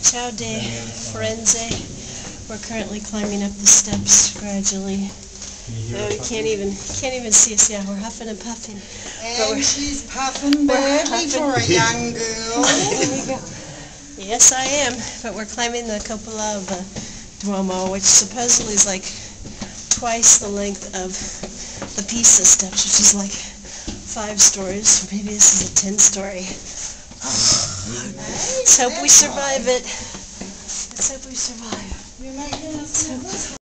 Ciao de Firenze. We're currently climbing up the steps gradually. Oh, you can't even see us. Yeah, we're huffing and puffing. And she's puffing badly for a young girl. There we go. Yes, I am. But we're climbing the cupola of the Duomo, which supposedly is like twice the length of the Pisa steps, which is like 5 stories. Maybe this is a 10-story. Let's hope we survive it. Let's hope we survive. You're making us